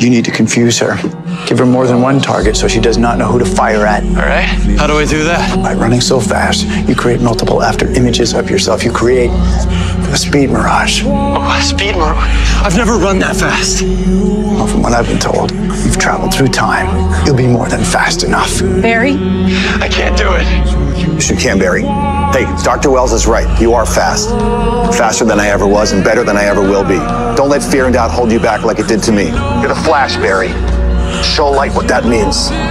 You need to confuse her. Give her more than one target so she does not know who to fire at. All right. How do I do that? By running so fast, you create multiple after images of yourself. You create a speed mirage. Oh, a speed mirage? I've never run that fast. Well, from what I've been told, you've traveled through time. You'll be more than fast enough. Barry? I can't do it. Yes, you can, Barry. Hey, Dr. Wells is right. You are fast. Faster than I ever was and better than I ever will be. Don't let fear and doubt hold you back like it did to me. You're the Flash, Barry. Show light what that means.